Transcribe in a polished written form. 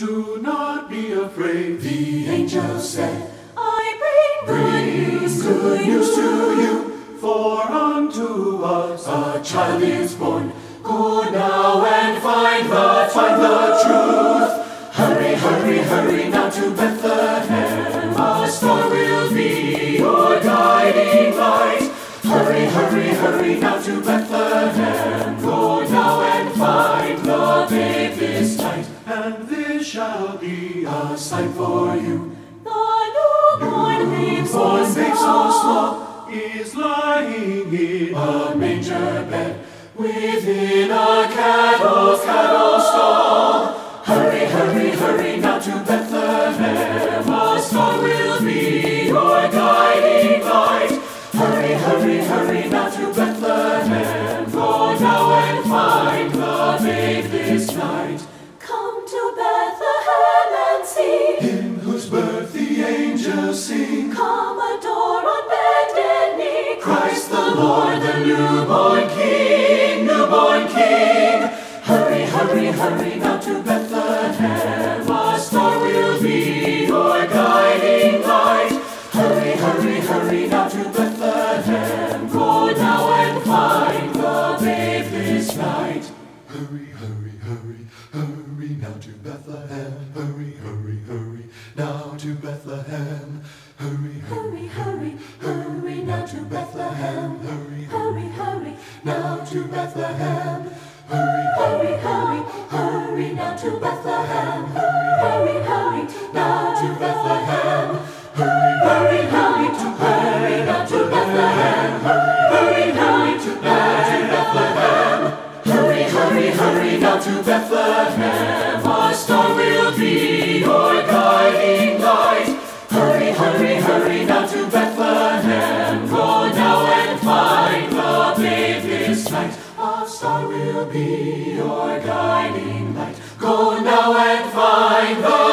Do not be afraid, the angel said, I bring good news to you. For unto us a child is born. Go now and find the truth. Hurry, hurry, hurry now to Bethlehem. A star will be your guiding light. Hurry, hurry, hurry now to Bethlehem. Go now and find the babe this night. And this shall be a sign for you. The newborn babe so small is lying in a manger bed within a cattle stall. Hurry, hurry, hurry now to Bethlehem. A star will be your guiding light. Hurry, hurry, hurry now to Bethlehem. Go now and find the babe this night. Come to Bethlehem and see in whose birth the angels sing. Come adore on bended knee Christ the Lord, the newborn King, newborn King. Hurry, hurry, hurry now to Bethlehem. A star will be your guiding light. Hurry, hurry, hurry now to Bethlehem. Go now and find the babe this night. Hurry, hurry, hurry, hurry now to Bethlehem. Hurry, hurry, hurry now to Bethlehem. Hurry, Hurry, hurry, hurry now to Bethlehem. hurry, Hurry, hurry now to Bethlehem. Hurry, hurry, hurry now to Bethlehem. Hurry, hurry now to Bethlehem. Hurry, Hurry, hurry now to Bethlehem. Hurry, hurry now to Bethlehem. hurry, hurry, hurry now to Bethlehem. A star will be your guiding light. Hurry, hurry, hurry now to Bethlehem. Go now and find the babe this night. A star will be your guiding light. Go now and find the